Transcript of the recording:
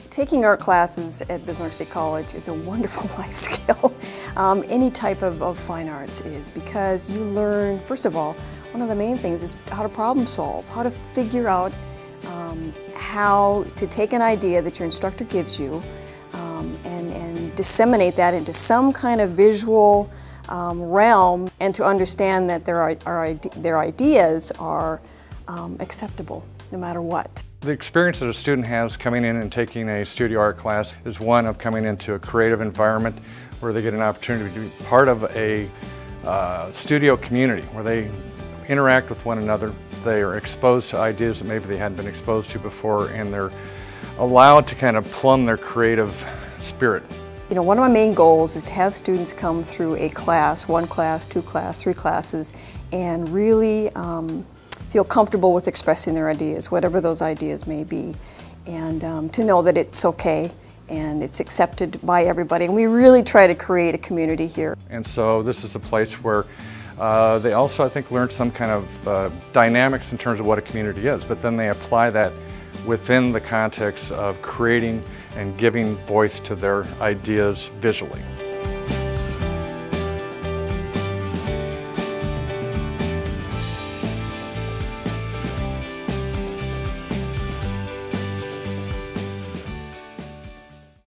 Taking art classes at Bismarck State College is a wonderful life skill. Any type of fine arts is, because you learn, first of all, one of the main things is how to problem solve, how to figure out how to take an idea that your instructor gives you and disseminate that into some kind of visual realm, and to understand that their ideas are acceptable no matter what. The experience that a student has coming in and taking a studio art class is one of coming into a creative environment where they get an opportunity to be part of a studio community where they interact with one another. They are exposed to ideas that maybe they hadn't been exposed to before, and they're allowed to kind of plumb their creative spirit. You know, one of my main goals is to have students come through a class, 1 class, 2 class, 3 classes, and really feel comfortable with expressing their ideas, whatever those ideas may be, and to know that it's okay and it's accepted by everybody. And we really try to create a community here. And so this is a place where they also, I think, learn some kind of dynamics in terms of what a community is, but then they apply that within the context of creating and giving voice to their ideas visually.